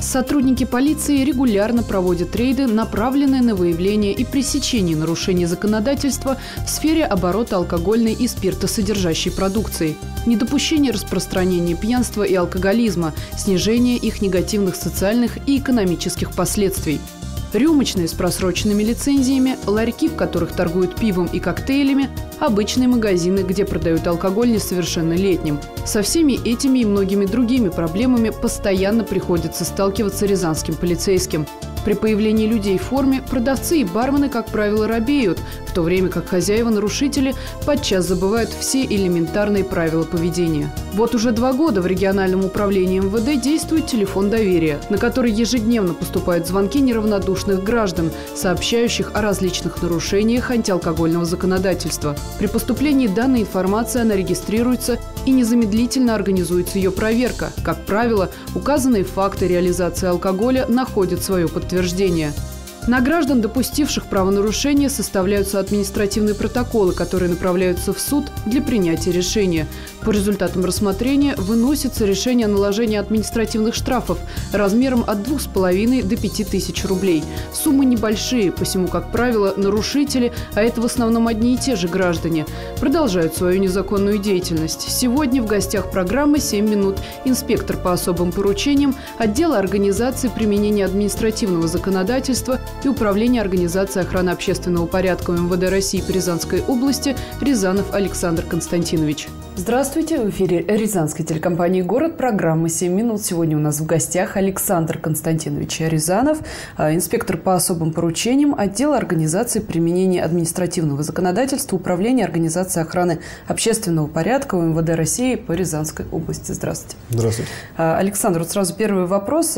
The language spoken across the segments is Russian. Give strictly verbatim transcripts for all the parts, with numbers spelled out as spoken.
Сотрудники полиции регулярно проводят рейды, направленные на выявление и пресечение нарушений законодательства в сфере оборота алкогольной и спиртосодержащей продукции, недопущение распространения пьянства и алкоголизма, снижение их негативных социальных и экономических последствий. Рюмочные с просроченными лицензиями, ларьки, в которых торгуют пивом и коктейлями, обычные магазины, где продают алкоголь несовершеннолетним. Со всеми этими и многими другими проблемами постоянно приходится сталкиваться рязанским полицейским. При появлении людей в форме продавцы и бармены, как правило, робеют, в то время как хозяева-нарушители подчас забывают все элементарные правила поведения. Вот уже два года в региональном управлении эм вэ дэ действует телефон доверия, на который ежедневно поступают звонки неравнодушных граждан, сообщающих о различных нарушениях антиалкогольного законодательства. При поступлении данной информации она регистрируется и незамедлительно организуется ее проверка. Как правило, указанные факты реализации алкоголя находят свое подтверждение. На граждан, допустивших правонарушение, составляются административные протоколы, которые направляются в суд для принятия решения. По результатам рассмотрения выносится решение о наложении административных штрафов размером от двух с половиной до пяти тысяч рублей. Суммы небольшие, посему, как правило, нарушители, а это в основном одни и те же граждане, продолжают свою незаконную деятельность. Сегодня в гостях программы «семь минут» инспектор по особым поручениям отдела организации применения административного законодательства и Управления организации охраны общественного порядка эм вэ дэ России по Рязанской области Рязанов Александр Константинович. Здравствуйте, в эфире рязанской телекомпании «Город», программа «семь минут». Сегодня у нас в гостях Александр Константинович Рязанов, инспектор по особым поручениям отдела организации применения административного законодательства Управления организации охраны общественного порядка эм вэ дэ России по Рязанской области. Здравствуйте. Здравствуйте. Александр, вот сразу первый вопрос.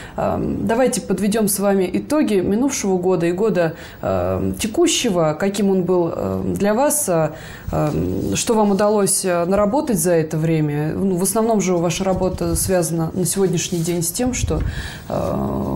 Давайте подведем с вами итоги минувшего года и года текущего. Каким он был для вас? Что вам удалось наработать за это время? Ну, в основном же ваша работа связана на сегодняшний день с тем, что э,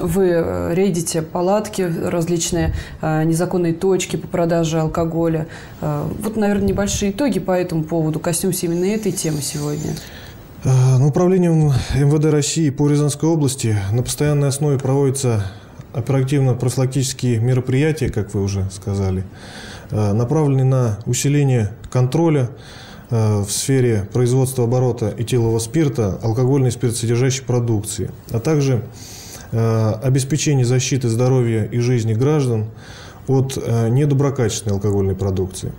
вы рейдите палатки, различные э, незаконные точки по продаже алкоголя. Э, вот, наверное, небольшие итоги по этому поводу. Коснемся именно этой темы сегодня. Ну, управлением эм вэ дэ России по Рязанской области на постоянной основе проводятся оперативно-профилактические мероприятия, как вы уже сказали, направленные на усиление контроля в сфере производства, оборота этилового спирта, алкогольной и спиртосодержащей продукции, а также обеспечение защиты здоровья и жизни граждан от недоброкачественной алкогольной продукции,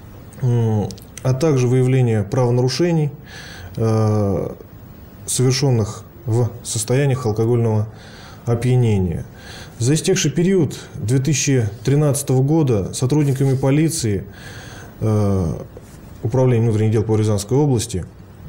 а также выявление правонарушений, совершенных в состояниях алкогольного опьянения. За истекший период две тысячи тринадцатого года сотрудниками полиции Управления внутренних дел по Рязанской области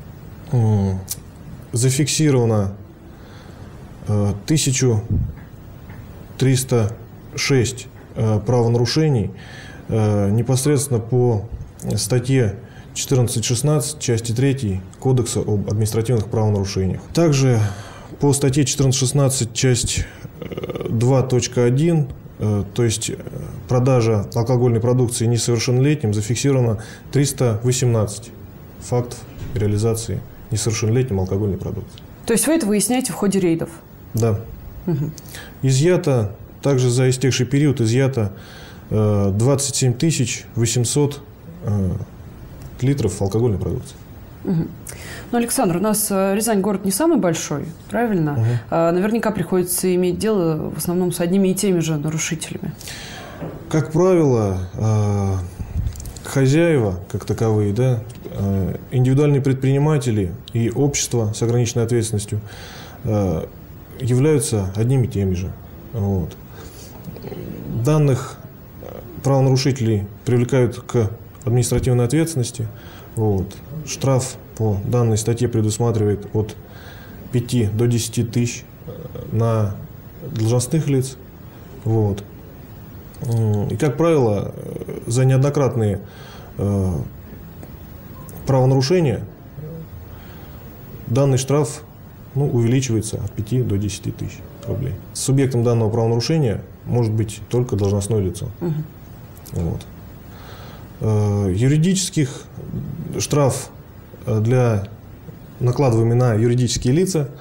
зафиксировано тысяча триста шесть правонарушений непосредственно по статье четырнадцать шестнадцать части третьей Кодекса об административных правонарушениях. Также по статье четырнадцать шестнадцать часть два точка один, то есть продажа алкогольной продукции несовершеннолетним, зафиксировано триста восемнадцать фактов реализации несовершеннолетним алкогольной продукции. То есть вы это выясняете в ходе рейдов? Да. Угу. Изъято, также за истекший период изъято двадцать семь тысяч восемьсот литров алкогольной продукции. Угу. Ну, Александр, у нас Рязань город не самый большой, правильно? Угу. А, наверняка приходится иметь дело в основном с одними и теми же нарушителями. Как правило, хозяева, как таковые, да, индивидуальные предприниматели и общества с ограниченной ответственностью являются одними и теми же. Вот. Данных правонарушителей привлекают к административной ответственности. Вот. Штраф по данной статье предусматривает от пяти до десяти тысяч на должностных лиц. Вот. И, как правило, за неоднократные э, правонарушения данный штраф ну, увеличивается от пяти до десяти тысяч рублей. Субъектом данного правонарушения может быть только должностное лицо. Угу. Вот. Э, юридических штраф для накладываемый на юридические лица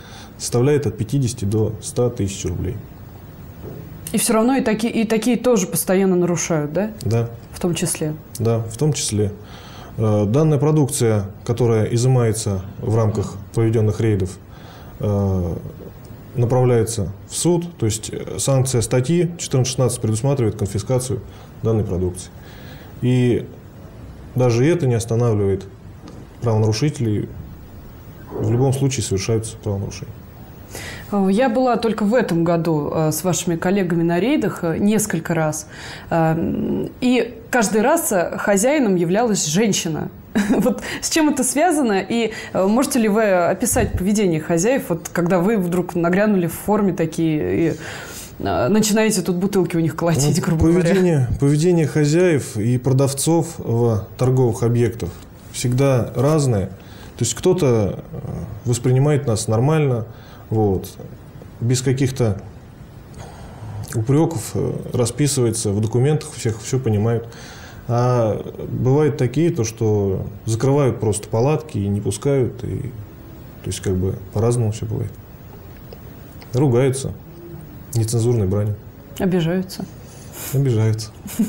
составляет от пятидесяти до ста тысяч рублей. И все равно и такие, и такие тоже постоянно нарушают, да? Да. В том числе? Да, в том числе. Данная продукция, которая изымается в рамках проведенных рейдов, направляется в суд, то есть санкция статьи четырнадцать шестнадцать предусматривает конфискацию данной продукции. И даже это не останавливает правонарушителей, в любом случае совершаются правонарушения. Я была только в этом году с вашими коллегами на рейдах несколько раз. И каждый раз хозяином являлась женщина. Вот с чем это связано? И можете ли вы описать поведение хозяев, вот, когда вы вдруг нагрянули в форме такие и начинаете тут бутылки у них колотить, ну, грубо поведение, говоря? Поведение хозяев и продавцов в торговых объектах всегда разное. То есть кто-то воспринимает нас нормально, вот, без каких-то упреков, расписывается в документах, всех все понимают. А бывают такие, то, что закрывают просто палатки и не пускают. И, то есть, как бы по-разному все бывает. Ругаются нецензурной бранью. Обижаются. Обижаются.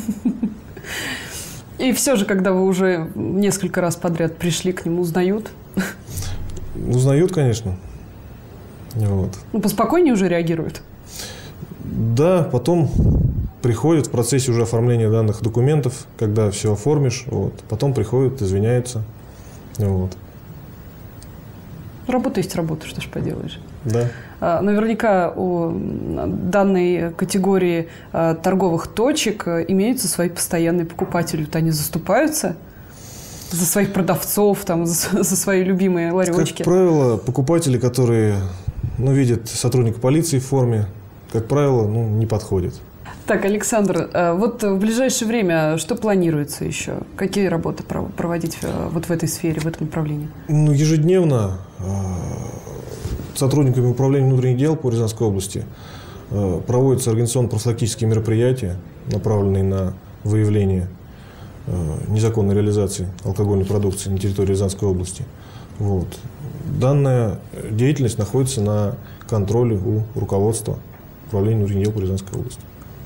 И все же, когда вы уже несколько раз подряд пришли к нему, узнают? Узнают, конечно. Вот. Ну, поспокойнее уже реагируют? Да, потом приходят в процессе уже оформления данных документов, когда все оформишь, вот, потом приходят, извиняются. Вот. Работа есть работа, что ж поделаешь. Да. А, наверняка у данной категории а, торговых точек имеются свои постоянные покупатели. Вот они заступаются за своих продавцов, там, за, за свои любимые ларечки. Как правило, покупатели, которые ну, видят сотрудника полиции в форме, как правило, ну, не подходят. Так, Александр, вот в ближайшее время что планируется еще? Какие работы проводить вот в этой сфере, в этом направлении? Ну, ежедневно сотрудниками управления внутренних дел по Рязанской области проводятся организационно-профилактические мероприятия, направленные на выявление незаконной реализации алкогольной продукции на территории Рязанской области. Вот. Данная деятельность находится на контроле у руководства управления внутренних дел по Рязанской области.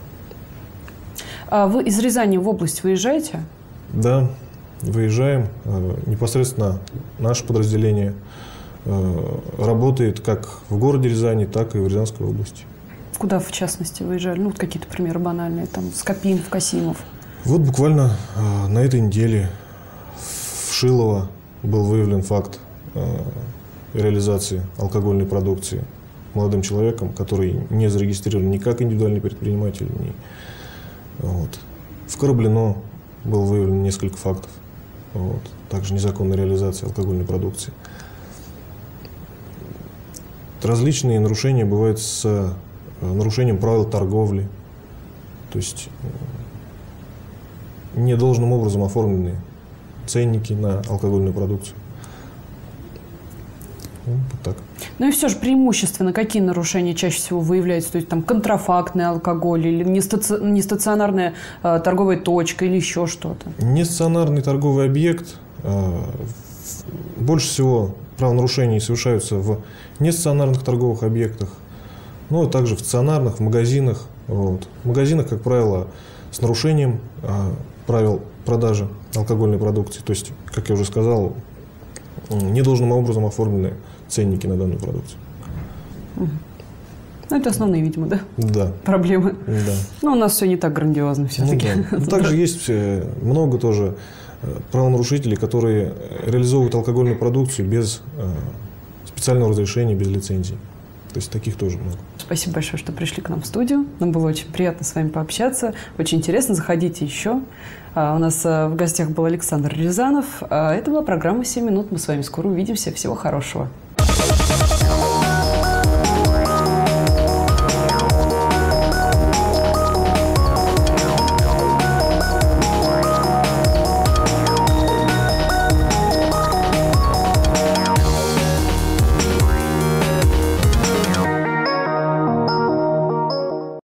А вы из Рязани в область выезжаете? Да, выезжаем. Непосредственно наше подразделение работает как в городе Рязани, так и в Рязанской области. Куда, в частности, выезжали? Ну, вот какие-то примеры банальные, там, Скопин, в Касимов. Вот буквально на этой неделе в Шилово был выявлен факт реализации алкогольной продукции молодым человеком, который не зарегистрирован ни как индивидуальный предприниматель, ни... Вот. В Кораблино было выявлено несколько фактов. Вот. Также незаконной реализации алкогольной продукции. Различные нарушения бывают с нарушением правил торговли. То есть недолжным образом оформленные ценники на алкогольную продукцию. Вот так. Ну и все же преимущественно какие нарушения чаще всего выявляются? То есть там контрафактный алкоголь или нестаци... нестационарная э, торговая точка или еще что-то? Нестационарный торговый объект. Э, больше всего правонарушений совершаются в нестационарных торговых объектах, ну и также в стационарных, в магазинах. Вот. В магазинах, как правило, с нарушением э, правил продажи алкогольной продукции. То есть, как я уже сказал, недолжным образом оформлены ценники на данную продукцию. Угу. Ну, это основные, видимо, да? Да. Проблемы. Да. Но у нас все не так грандиозно все-таки. Ну, да. Ну, также есть много тоже правонарушителей, которые реализовывают алкогольную продукцию без специального разрешения, без лицензии. То есть таких тоже много. Спасибо большое, что пришли к нам в студию. Нам было очень приятно с вами пообщаться. Очень интересно. Заходите еще. А у нас в гостях был Александр Рязанов. А это была программа «семь минут». Мы с вами скоро увидимся. Всего хорошего.